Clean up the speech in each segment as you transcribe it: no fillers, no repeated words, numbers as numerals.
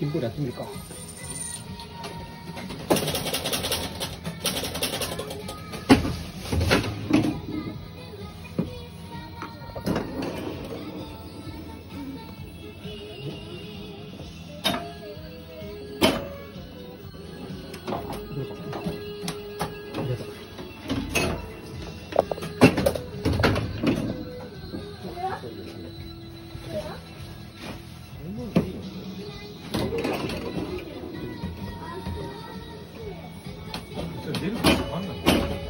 ピンボールやってみるか。どうかな。ありがとう。 出るかわかんない。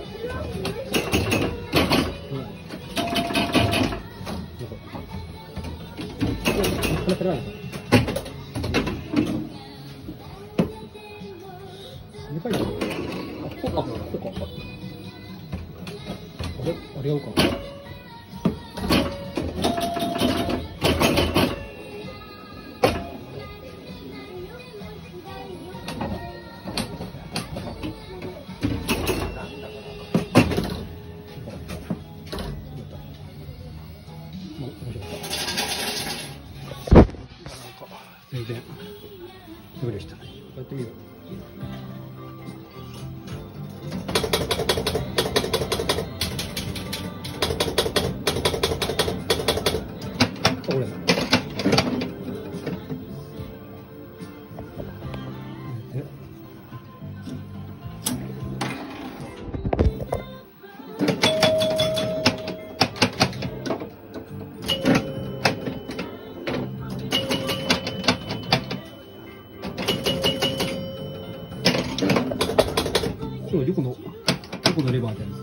話せないのかな。でかいな。あ、そうか。あれやるか。全然ダメでした。やってみよう。これ。どこのレバーでやるんですか。